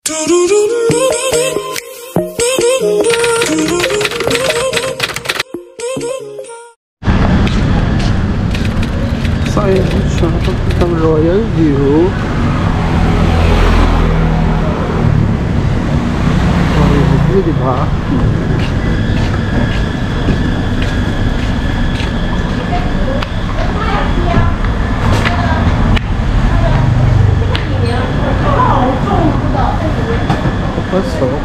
Sayang siya pagkitang Royal View. Royal View, diba? Pasok.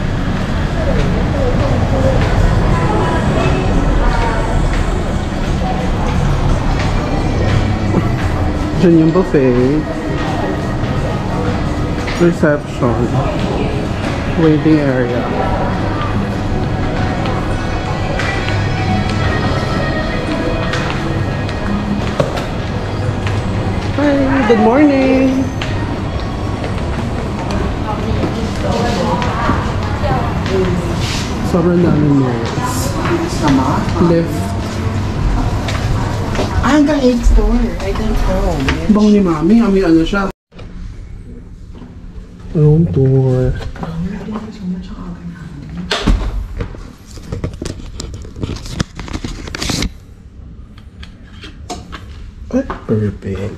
Diyan yung buffet. Reception. Waiting area. Hi, good morning. Sobrang daming malls. Lift. Hanggang 8th floor. I don't know. Bang ni Mami, may ano siya. Room tour. Ay, perfect.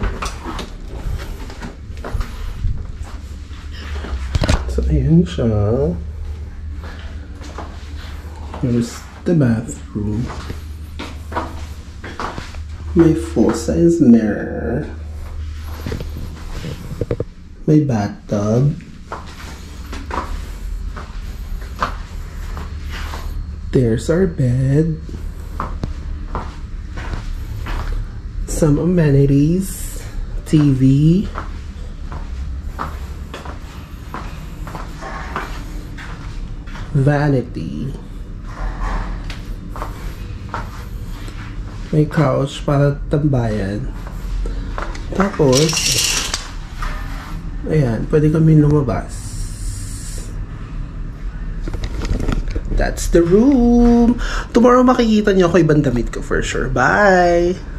So, ayan siya. Here's the bathroom. May full-size mirror. May bathtub. There's our bed. Some amenities. TV. Vanity. May couch para tambayan. Tapos, ayan, pwede kami lumabas. That's the room. Tomorrow makikita niyo ako ibang damit ko for sure. Bye!